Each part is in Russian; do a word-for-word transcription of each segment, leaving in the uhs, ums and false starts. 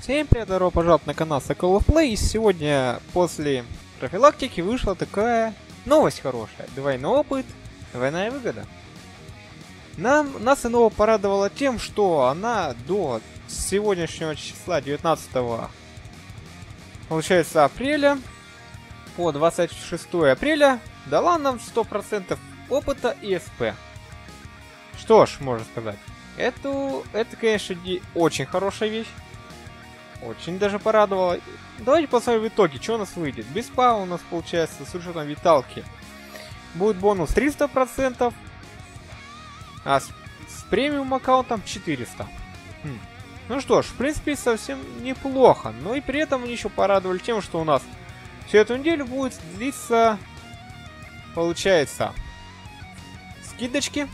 Всем привет, добро пожаловать на канал Соколов Плей. И сегодня после профилактики вышла такая новость хорошая. Двойной опыт, двойная выгода. Нам, нас иного порадовало тем, что она до сегодняшнего числа девятнадцатого, получается, апреля по двадцать шестое апреля дала нам сто процентов опыта и СП. Что ж, можно сказать, это, это конечно, очень хорошая вещь. Очень даже порадовало. Давайте посмотрим в итоге, что у нас выйдет. Без ПА у нас получается с учетом виталки будет бонус триста процентов, а с, с премиум аккаунтом четыреста. Хм. Ну что ж, в принципе, совсем неплохо. Но и при этом они еще порадовали тем, что у нас всю эту неделю будет длиться, получается, скидочки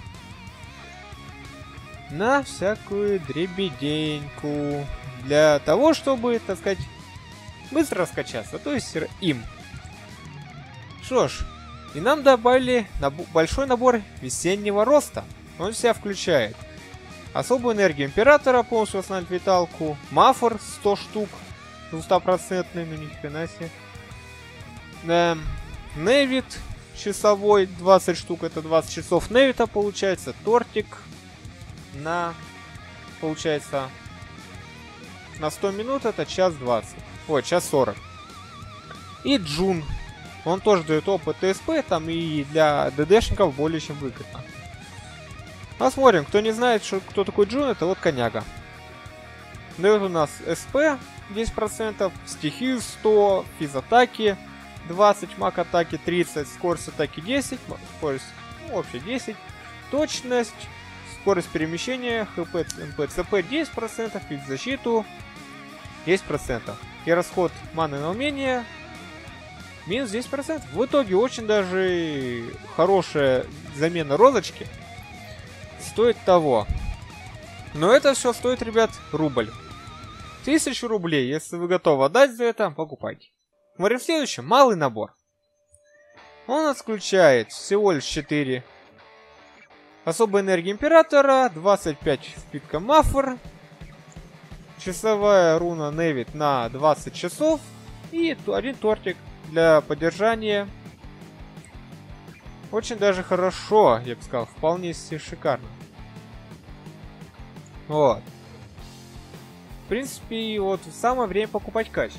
на всякую дребеденьку. Для того, чтобы, так сказать, быстро раскачаться, то есть им. Что ж, и нам добавили наб- большой набор весеннего роста. Он себя включает особую энергию Императора, полностью восстанавливает виталку, Мафор сто штук, двухстопроцентный, ну ни хрена себе. Эм, Невит часовой, двадцать штук, это двадцать часов Невита получается, тортик на, получается, на сто минут это час двадцать. Ой, час сорок. И Джун. Он тоже дает опыт ТСП, там и для ДДшников более чем выгодно. Посмотрим. Кто не знает, что, кто такой Джун, это вот коняга. Дает у нас СП десять процентов, стихию сто, физатаки двадцать, маг атаки тридцать, скорость атаки десять, скорость, ну, вообще десять, точность, скорость перемещения, ХП, МП, ЦП десять процентов, и защиту десять процентов. И расход маны на умение минус десять процентов. В итоге очень даже хорошая замена розочки. Стоит того. Но это все стоит, ребят, рубль. Тысячу рублей. Если вы готовы отдать за это, покупайте. Смотрим в следующем. Малый набор. Он нас включает всего лишь четыре. Особая энергия Императора, двадцать пять впитка Мафор, часовая руна Невит на двадцать часов и один тортик для поддержания. Очень даже хорошо, я бы сказал, вполне себе шикарно. Вот. В принципе, вот самое время покупать кач.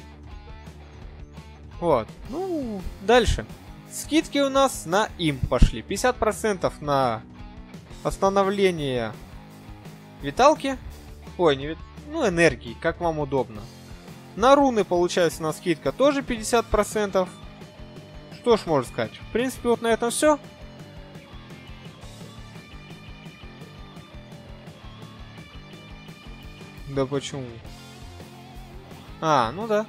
Вот. Ну, дальше. Скидки у нас на им пошли. пятьдесят процентов на восстановление виталки. Ой, не вит... ну, энергии, как вам удобно. На руны получается на скидка тоже пятьдесят процентов. Что ж можно сказать. В принципе, вот на этом все. Да почему? А, ну да.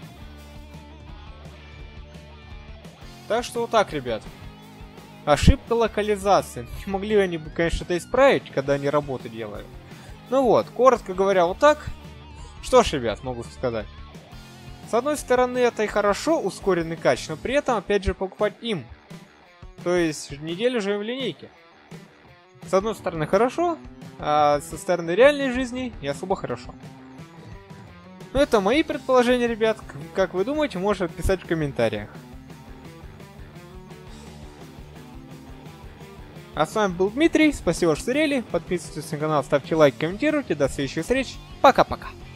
Так что вот так, ребят. Ошибка локализации. Не могли они бы, конечно, это исправить, когда они работу делают. Ну вот, коротко говоря, вот так. Что ж, ребят, могу сказать. С одной стороны, это и хорошо, ускоренный кач, но при этом, опять же, покупать им. То есть, неделю живем в линейке. С одной стороны, хорошо, а со стороны реальной жизни не особо хорошо. Но это мои предположения, ребят. Как вы думаете, можете писать в комментариях. А с вами был Дмитрий, спасибо, что смотрели, подписывайтесь на канал, ставьте лайк, комментируйте, до следующих встреч, пока-пока.